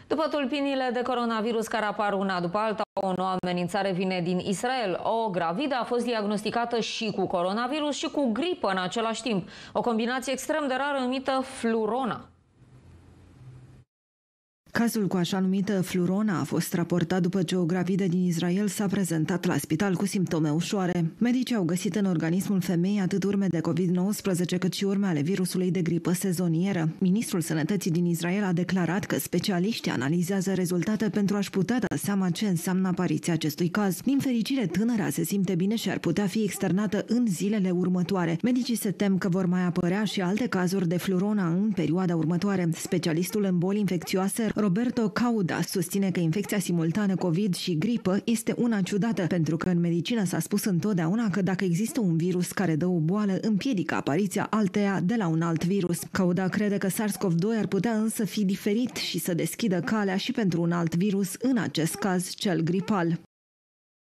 După tulpinile de coronavirus care apar una după alta, o nouă amenințare vine din Israel. O gravidă a fost diagnosticată și cu coronavirus și cu gripă în același timp. O combinație extrem de rară numită flurona. Cazul cu așa numită flurona a fost raportat după ce o gravidă din Israel s-a prezentat la spital cu simptome ușoare. Medicii au găsit în organismul femeii atât urme de COVID-19 cât și urme ale virusului de gripă sezonieră. Ministrul Sănătății din Israel a declarat că specialiștii analizează rezultate pentru a-și putea da seama ce înseamnă apariția acestui caz. Din fericire, tânăra se simte bine și ar putea fi externată în zilele următoare. Medicii se tem că vor mai apărea și alte cazuri de flurona în perioada următoare. Specialistul în boli infecțioase Roberto Cauda susține că infecția simultană COVID și gripă este una ciudată, pentru că în medicină s-a spus întotdeauna că dacă există un virus care dă o boală, împiedică apariția alteia de la un alt virus. Cauda crede că SARS-CoV-2 ar putea însă fi diferit și să deschidă calea și pentru un alt virus, în acest caz cel gripal.